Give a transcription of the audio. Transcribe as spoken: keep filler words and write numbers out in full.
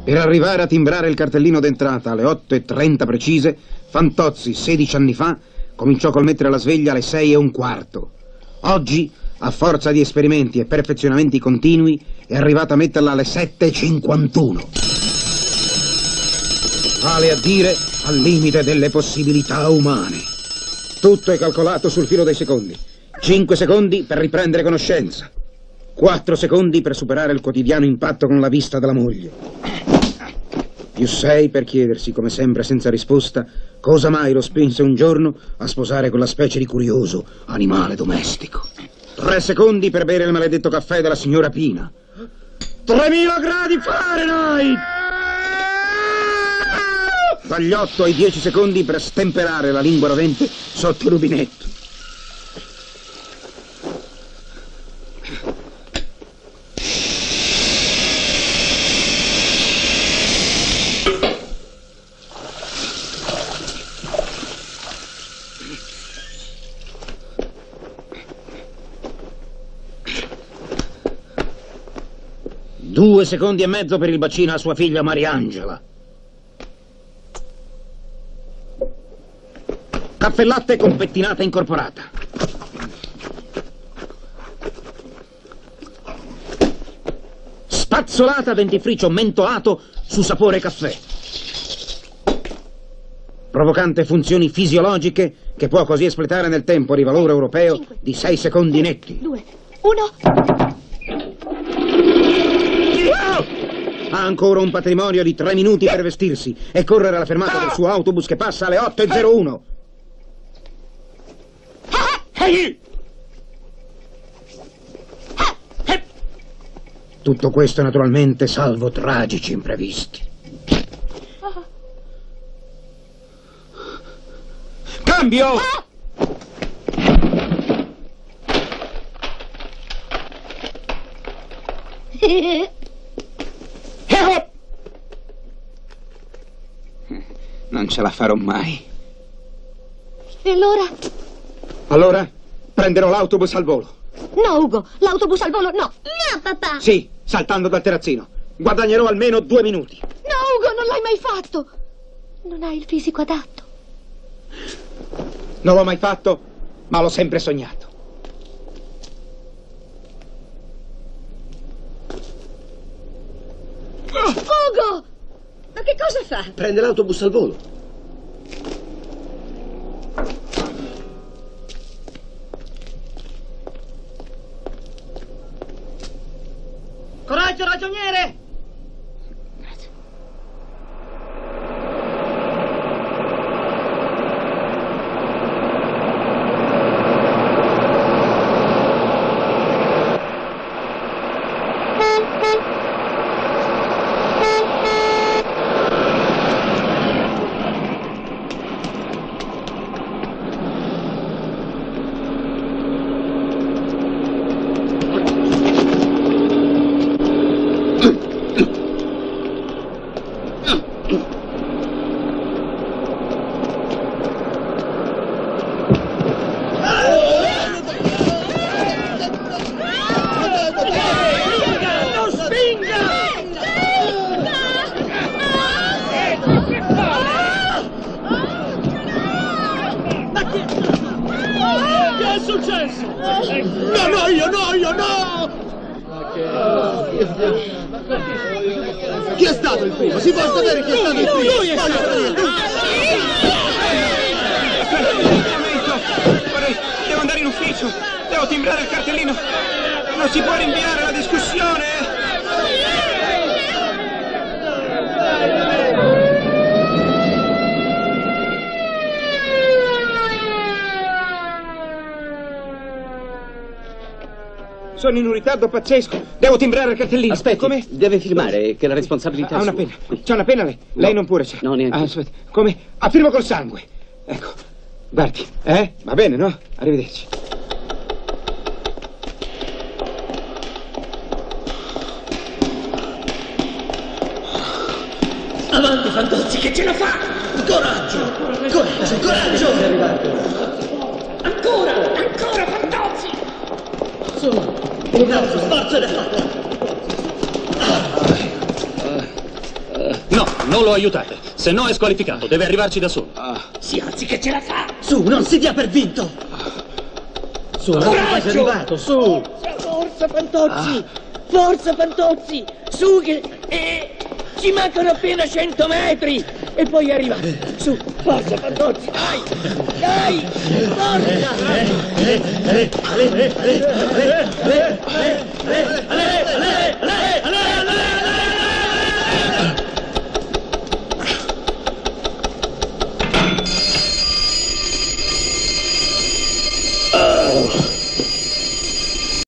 Per arrivare a timbrare il cartellino d'entrata alle otto e trenta precise, Fantozzi, sedici anni fa, cominciò col mettere la sveglia alle sei e un quarto. Oggi, a forza di esperimenti e perfezionamenti continui, è arrivato a metterla alle sette e cinquantuno. Vale a dire al limite delle possibilità umane. Tutto è calcolato sul filo dei secondi. cinque secondi per riprendere conoscenza. quattro secondi per superare il quotidiano impatto con la vista della moglie. Più sei per chiedersi, come sempre senza risposta, cosa mai lo spinse un giorno a sposare quella specie di curioso animale domestico. Tre secondi per bere il maledetto caffè della signora Pina. tremila gradi Fahrenheit! Dagli otto ai dieci secondi per stemperare la lingua rovente sotto il rubinetto. Due secondi e mezzo per il bacino a sua figlia Mariangela. Caffè latte con pettinata incorporata. Spazzolata dentifricio mentolato su sapore caffè. Provocante funzioni fisiologiche che può così espletare nel tempo di valore europeo cinque, di sei secondi tre, netti. due, uno... Ha ancora un patrimonio di tre minuti per vestirsi e correre alla fermata del suo autobus che passa alle otto e zero uno. Tutto questo naturalmente salvo tragici imprevisti. Cambio! Non ce la farò mai. E allora? Allora prenderò l'autobus al volo. No, Ugo, l'autobus al volo no. No, papà. Sì, saltando dal terrazzino. Guadagnerò almeno due minuti. No, Ugo, non l'hai mai fatto. Non hai il fisico adatto. Non l'ho mai fatto, ma l'ho sempre sognato. Ugo! Ma che cosa fa? Prende l'autobus al volo. Coraggio, ragioniere! Chi è stato il primo? Si può sapere chi è stato il primo? Lui è stato il primo! Devo andare in ufficio. Devo timbrare il cartellino. Non si può rinviare la discussione. Sono in un ritardo pazzesco. Devo timbrare il cartellino. Aspetti, come? deve firmare che la responsabilità Ha è una sua. penna. C'è una penna lei? No. Lei non pure c'è. No, neanche. Ah, aspetta. Come? Ah, firmo col sangue. Ecco. Guardi. Eh? Va bene, no? Arrivederci. Avanti, Fantozzi, che ce la fa! Coraggio! Coraggio, coraggio! Ancora! Ancora, Fantozzi! Su! Un braccio, sforzene! No, non lo aiutate. Se no è squalificato, deve arrivarci da solo. Si alzi che ce la fa! Su, non si dia per vinto! Su, Coraggio! è arrivato, su! Forza Fantozzi! Forza Fantozzi! Su che... Eh, ci mancano appena cento metri! E poi arriva! Su, forza Fantozzi! Dai! Dai! Forza!